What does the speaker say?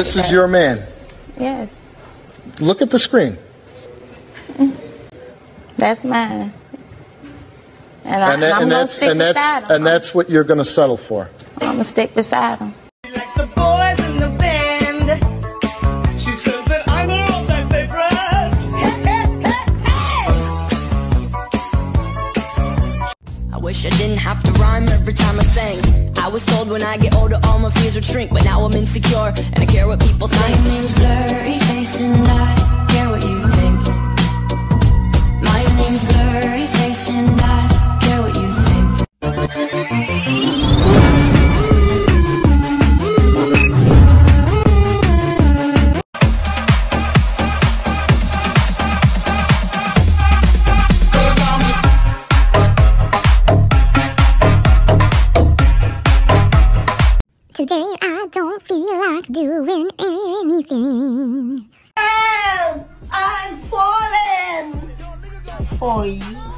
This is your man. Yes. Look at the screen. That's mine. I'm gonna stick beside him. And that's what you're going to settle for. I'm gonna stick beside him. Like the boys in the band. She says that I'm her all-time favorite. I wish I didn't have to rhyme every time I sang. I was told when I get older all my fears would shrink, but now I'm insecure and I care what people think. My name's Blurry Face and I care what you think. My name's Blurry Face and I care what you think. Today I don't feel like doing anything. I'm falling for you.